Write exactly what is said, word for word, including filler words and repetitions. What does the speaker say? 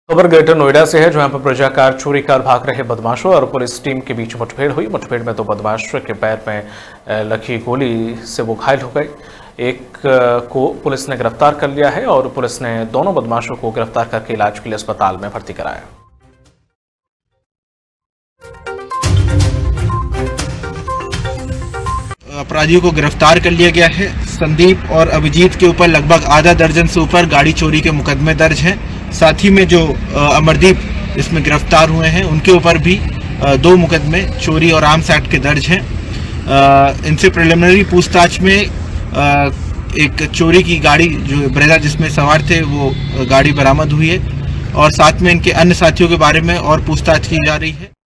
खबर ग्रेटर नोएडा से है, जहां पर प्रजाकार चोरी कर भाग रहे बदमाशों और पुलिस टीम के बीच मुठभेड़ हुई। मुठभेड़ में दो बदमाशों के पैर में लगी गोली से वो घायल हो गए। एक को पुलिस ने गिरफ्तार कर लिया है और पुलिस ने दोनों बदमाशों को गिरफ्तार करके इलाज के लिए अस्पताल में भर्ती कराया। अपराधियों को गिरफ्तार कर लिया गया है। संदीप और अभिजीत के ऊपर लगभग आधा दर्जन से ऊपर गाड़ी चोरी के मुकदमे दर्ज हैं। साथ ही में जो अमरदीप इसमें गिरफ्तार हुए हैं उनके ऊपर भी दो मुकदमे चोरी और आर्म्स एक्ट के दर्ज हैं। इनसे प्रिलिमिनरी पूछताछ में एक चोरी की गाड़ी जो ब्रेजा जिसमें सवार थे वो गाड़ी बरामद हुई है और साथ में इनके अन्य साथियों के बारे में और पूछताछ की जा रही है।